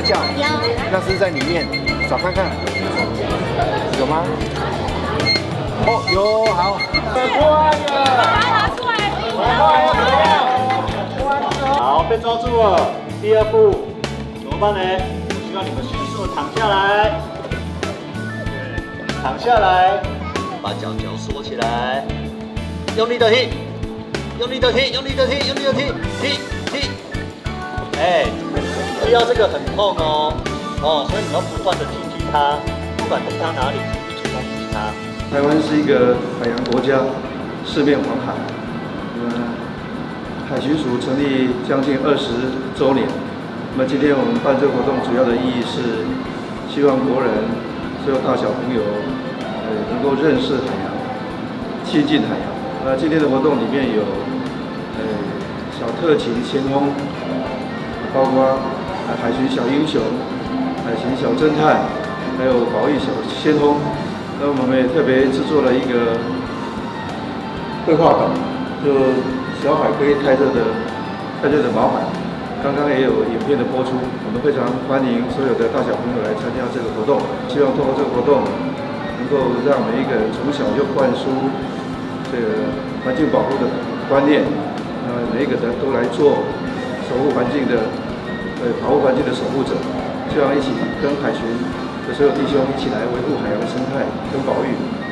叫？ 有。 那是在里面，找看看，有吗？哦，有，好。 拿出来。 好，被抓住了。第二步怎么办呢？我希望你们迅速地躺下来，躺下来，把脚缩起来，用力的踢，用力的踢，用力的踢，用力的踢，踢。哎，踢到这个很痛哦，所以你要不断的踢它，不管踢它哪里，一直攻击它。 台湾是一个海洋国家，四面环海。海巡署成立将近20周年。那么今天我们办这个活动主要的意义是，希望国人所有大小朋友，能够认识海洋，亲近海洋。那今天的活动里面有，小特勤先锋，包括海巡小英雄、海巡小侦探，还有保育小先锋。那我们也特别制作了一个绘画本，就小海龟泰热的毛海。刚刚也有影片的播出，我们非常欢迎所有的大小朋友来参加这个活动。希望通过这个活动，能够让每一个人从小就灌输这个环境保护的观念，每一个人都来做守护环境的，保护环境的守护者。希望一起跟海巡的所有弟兄一起来维护海洋生态跟保育。